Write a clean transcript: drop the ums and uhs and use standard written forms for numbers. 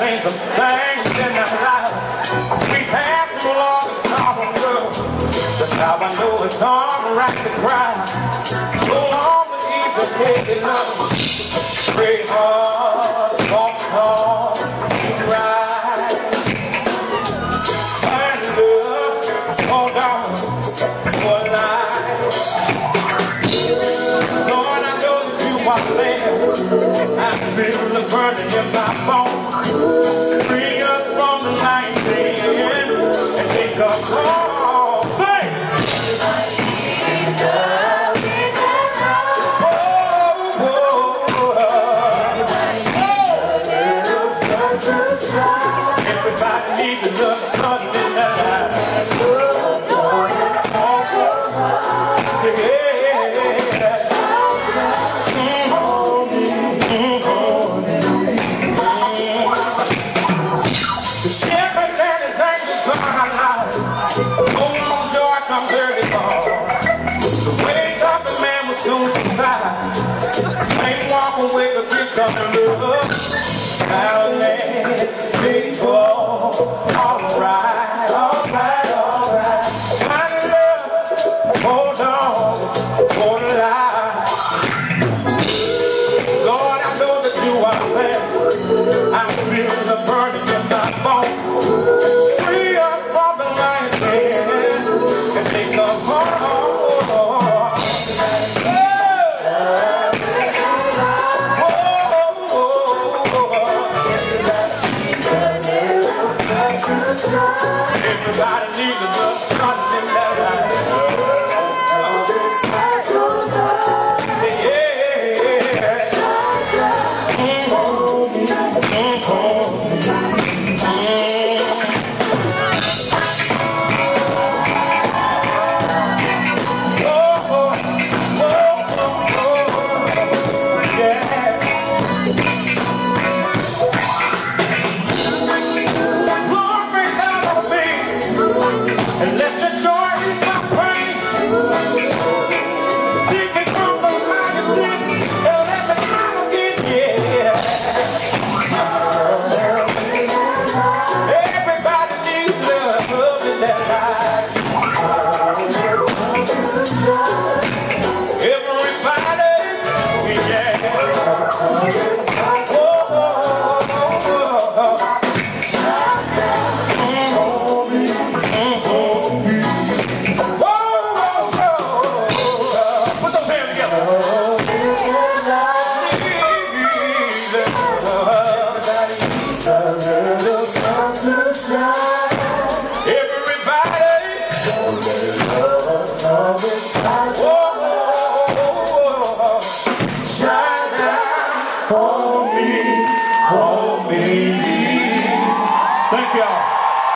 seen some things in our lives. We passed them along and saw them through. That's how I know it's alright to cry. So long the easy taking up. Great heart, soft heart, keep right. Find love, hold on for life. Lord, I know that you are there. I feel the burning in my bones. Free us from the night then and take us home. Sing! Everybody needs a little sun in their life. The shepherd and his angels are alive. Hold on, joy comes early fall. The wake up the man will soon subside. Ain't walk away cause he's coming love. Smiling, people, alright, alright, alright. Find love, hold on, for life. Lord, I know that you are there. I feel the burning in my bones. Free us from the night then and take us home. Everybody needs a little sun in their life. And let